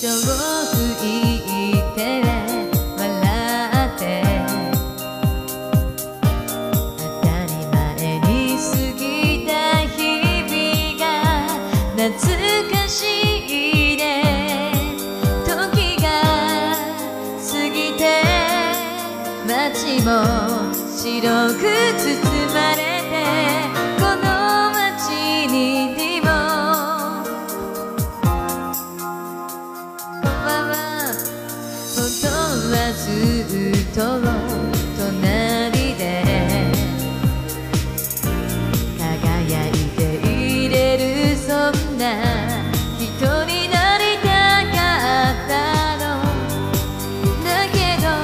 吹いて笑って当たり前に過ぎた日々が懐かしいね。時が過ぎて街も白く包まれてこの街にも本当はずっと隣で輝いていれる、そんな人になりたかったのだけど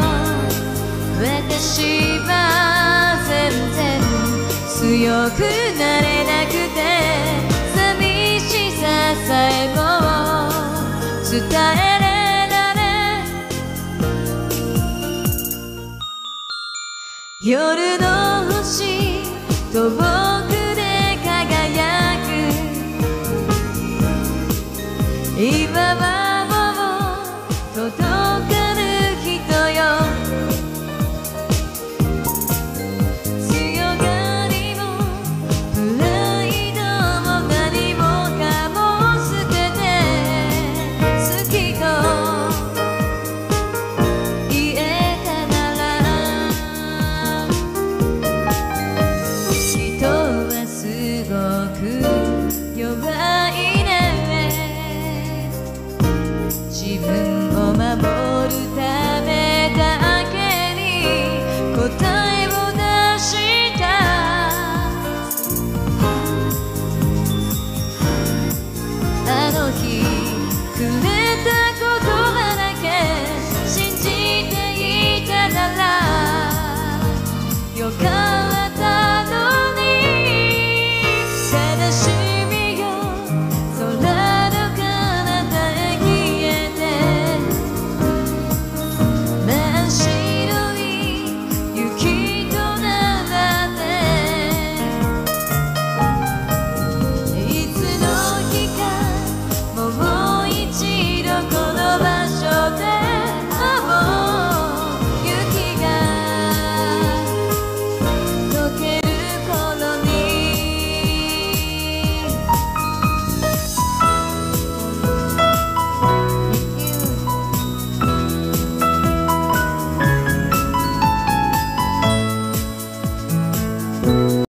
私は全然強くなれなくて寂しささえも伝えれ夜の星遠くで輝く今はもう届かぬ人よ。強がりもプライドも何もかも捨てて好きと言えたなら人はすごく弱いね。自分